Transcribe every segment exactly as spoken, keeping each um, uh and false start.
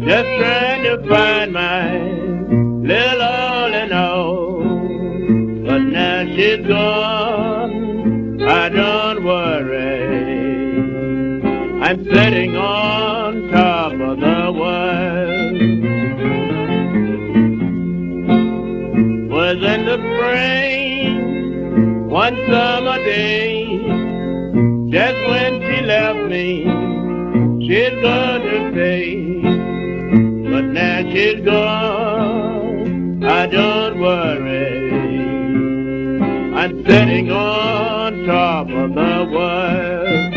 just trying to find my little all in all. But now she's gone, I don't worry. I'm sitting on top of the world. Was in the spring, one summer day, just when she left me, she's gonna stay. But now she's gone, I don't worry. I'm sitting on top of the world.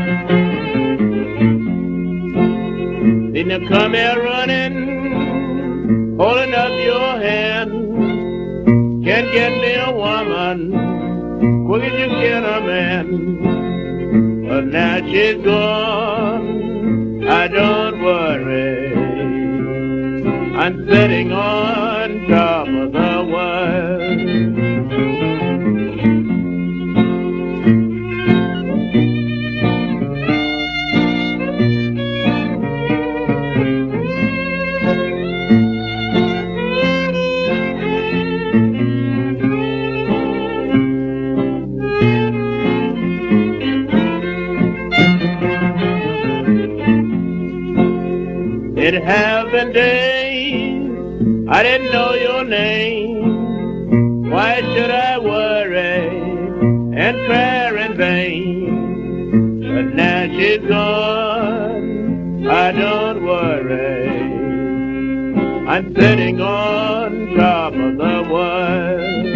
Then you come here running, holding up your hand. Can't get me a woman, quick as you can a man. But now she's gone, I don't worry. I'm sitting on top of the world. It have been days I didn't know your name. Why should I worry and cry in vain? But now she's gone, I don't worry. I'm sitting on top of the world.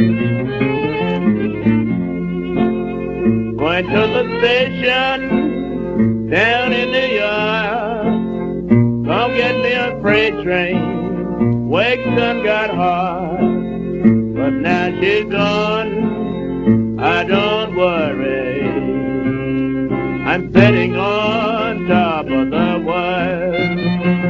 Going to the station down in the yard. Come get me a freight train, wake done got hard. But now she's gone, I don't worry. I'm sitting on top of the world.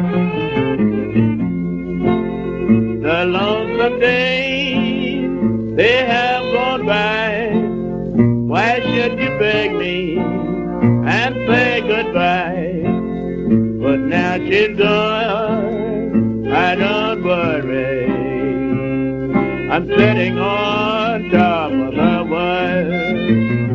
The lonesome days, they have gone by. Why should you beg me and say goodbye? But now she's gone, I don't worry. I'm sitting on top of the world.